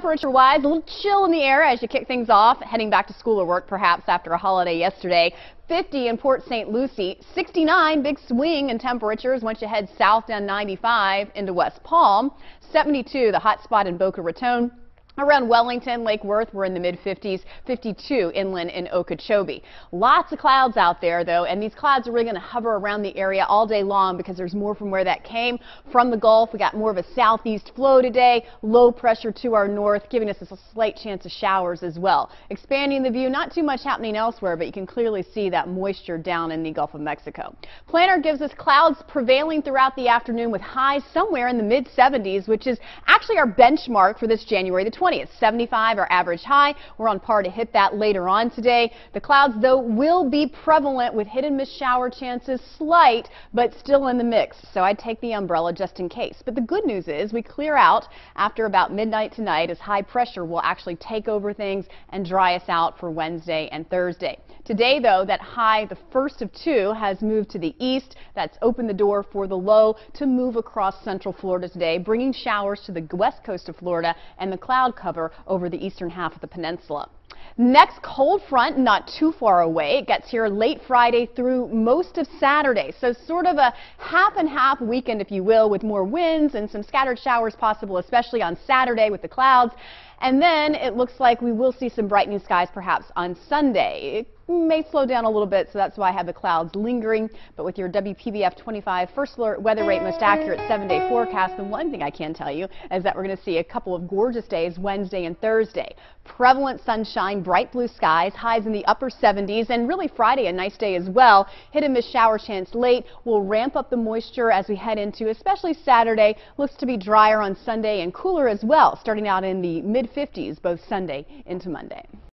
Temperature-wise, a little chill in the air as you kick things off, heading back to school or work perhaps after a holiday yesterday. 50 in Port St. Lucie, 69, big swing in temperatures once you head south down 95 into West Palm. 72, the hot spot in Boca Raton. Around Wellington, Lake Worth, we're in the mid-50s, 52 inland in Okeechobee. Lots of clouds out there, though, and these clouds are really going to hover around the area all day long because there's more from where that came from the Gulf. We got more of a southeast flow today, low pressure to our north, giving us a slight chance of showers as well. Expanding the view, not too much happening elsewhere, but you can clearly see that moisture down in the Gulf of Mexico. Planner gives us clouds prevailing throughout the afternoon with highs somewhere in the mid-70s, which is actually our benchmark for this January the 20th. It's 75, our average high. We're on par to hit that later on today. The clouds, though, will be prevalent with hit and miss shower chances, slight, but still in the mix. So I'd take the umbrella just in case. But the good news is we clear out after about midnight tonight as high pressure will actually take over things and dry us out for Wednesday and Thursday. Today, though, that high, the first of two, has moved to the east. That's opened the door for the low to move across central Florida today, bringing showers to the west coast of Florida and the cloud cover over the eastern half of the peninsula. Next cold front not too far away. It gets here late Friday through most of Saturday. So sort of a half and half weekend, if you will, with more winds and some scattered showers possible, especially on Saturday with the clouds. And then it looks like we will see some brightening skies perhaps on Sunday. It may slow down a little bit, so that's why I have the clouds lingering. But with your WPBF 25 first alert weather rate most accurate 7-day forecast, the one thing I can tell you is that we're going to see a couple of gorgeous days Wednesday and Thursday. Prevalent sunshine, bright blue skies, highs in the upper 70s, and really Friday a nice day as well. Hit and miss shower chance late. We'll ramp up the moisture as we head into especially Saturday. Looks to be drier on Sunday and cooler as well, starting out in the mid-50s both Sunday into Monday.